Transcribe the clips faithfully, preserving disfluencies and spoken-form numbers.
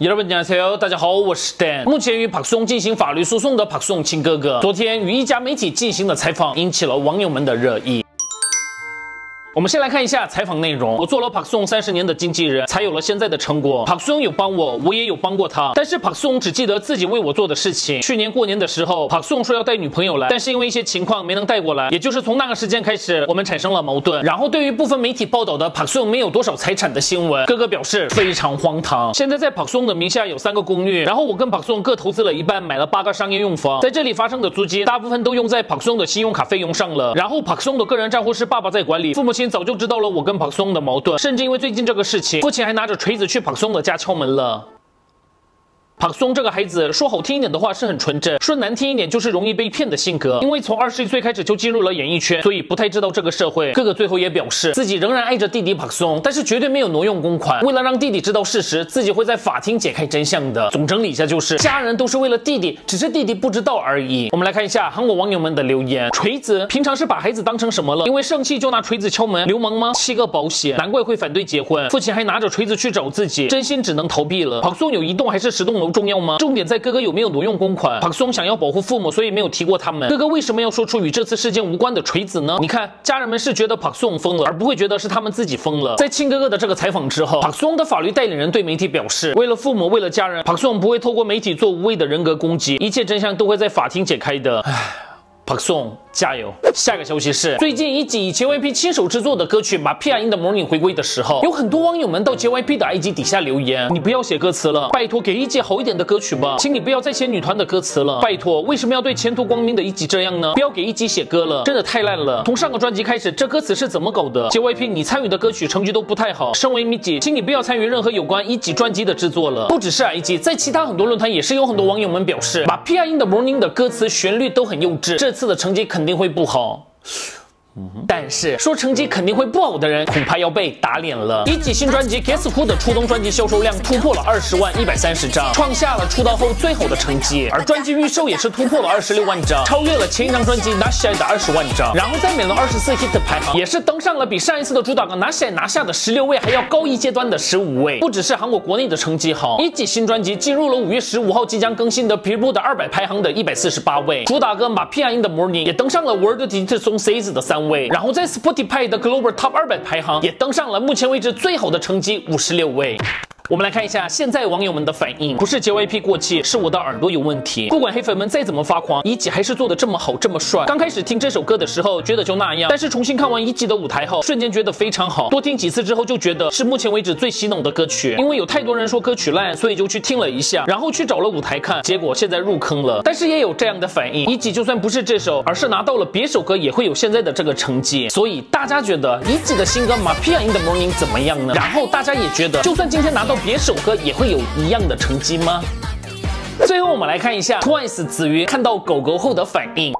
여러분안녕하세요，大家好，我是 Dan。目前与朴松进行法律诉讼的朴松亲哥哥，昨天与一家媒体进行了采访，引起了网友们的热议。 我们先来看一下采访内容。我做了朴松三十年的经纪人，才有了现在的成果。朴松有帮我，我也有帮过他，但是朴松只记得自己为我做的事情。去年过年的时候，朴松说要带女朋友来，但是因为一些情况没能带过来，也就是从那个时间开始，我们产生了矛盾。然后对于部分媒体报道的朴松没有多少财产的新闻，哥哥表示非常荒唐。现在在朴松的名下有三个公寓，然后我跟朴松各投资了一半，买了八个商业用房，在这里发生的租金大部分都用在朴松的信用卡费用上了。然后朴松的个人账户是爸爸在管理，父母亲早就知道了我 我跟朴松的矛盾，甚至因为最近这个事情，父亲还拿着锤子去朴松的家敲门了。 朴松这个孩子，说好听一点的话是很纯真，说难听一点就是容易被骗的性格。因为从二十一岁开始就进入了演艺圈，所以不太知道这个社会。哥哥最后也表示，自己仍然爱着弟弟朴松，但是绝对没有挪用公款。为了让弟弟知道事实，自己会在法庭解开真相的。总整理一下就是，家人都是为了弟弟，只是弟弟不知道而已。我们来看一下韩国网友们的留言：锤子，平常是把孩子当成什么了？因为生气就拿锤子敲门，流氓吗？七个保险，难怪会反对结婚。父亲还拿着锤子去找自己，真心只能逃避了。朴松有一栋还是十栋楼重要吗？重点在哥哥有没有挪用公款。朴松想要保护父母，所以没有提过他们。哥哥为什么要说出与这次事件无关的锤子呢？你看，家人们是觉得朴松疯了，而不会觉得是他们自己疯了。在亲哥哥的这个采访之后，朴松的法律代理人对媒体表示，为了父母，为了家人，朴松不会透过媒体做无谓的人格攻击，一切真相都会在法庭解开的。唉。 朴松加油！下个消息是，最近一集以 J Y P 亲手制作的歌曲《Mafia in the Morning》回归的时候，有很多网友们到 J Y P 的 I G 底下留言：“你不要写歌词了，拜托给一集好一点的歌曲吧，请你不要再写女团的歌词了，拜托，为什么要对前途光明的一集这样呢？不要给一集写歌了，真的太烂了。从上个专辑开始，这歌词是怎么搞的 ？J Y P 你参与的歌曲成绩都不太好，身为咪姐，请你不要参与任何有关一集专辑的制作了。不只是 I G， 在其他很多论坛也是有很多网友们表示，《Mafia in the Morning》的歌词旋律都很幼稚，这次的成绩肯定 会不好。 但是说成绩肯定会不好的人，恐怕要被打脸了。一辑新专辑《Guess Who》的初冬专辑销售量突破了二十万一百三十张，创下了出道后最好的成绩。而专辑预售也是突破了二十六万张，超越了前一张专辑《拿下》的二十万张。然后在美伦二十四 hit 排行也是登上了比上一次的主打歌《拿下》拿下的十六位还要高一阶段的十五位。不只是韩国国内的成绩好，一辑新专辑进入了五月十五号即将更新的 Billboard 二百排行的一百四十八位，主打歌《Mafia in the Morning》也登上了 World Digital Songs 的三位。 然后在 Spotify 的 Global Top 二百排行也登上了目前为止最好的成绩五十六位。 我们来看一下现在网友们的反应，不是 J Y P 过气，是我的耳朵有问题。不管黑粉们再怎么发狂，一辑还是做的这么好，这么帅。刚开始听这首歌的时候，觉得就那样，但是重新看完一辑的舞台后，瞬间觉得非常好。多听几次之后，就觉得是目前为止最洗脑的歌曲。因为有太多人说歌曲烂，所以就去听了一下，然后去找了舞台看，结果现在入坑了。但是也有这样的反应，一辑就算不是这首，而是拿到了别首歌，也会有现在的这个成绩。所以大家觉得一辑的新歌《Mafia in the Morning》怎么样呢？然后大家也觉得，就算今天拿到别首歌，也会 会有一样的成绩吗？最后我们来看一下 Twice 子瑜看到狗狗后的反应。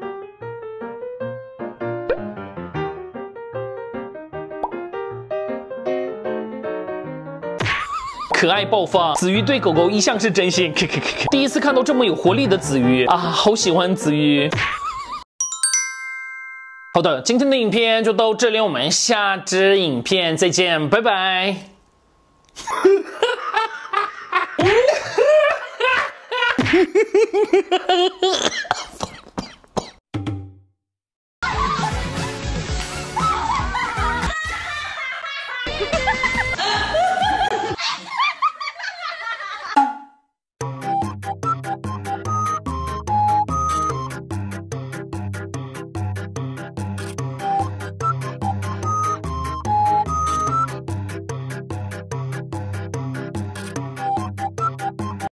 可爱爆发，子瑜对狗狗一向是真心。第一次看到这么有活力的子瑜啊，好喜欢子瑜。 好的，今天的影片就到这里，我们下支影片再见，拜拜。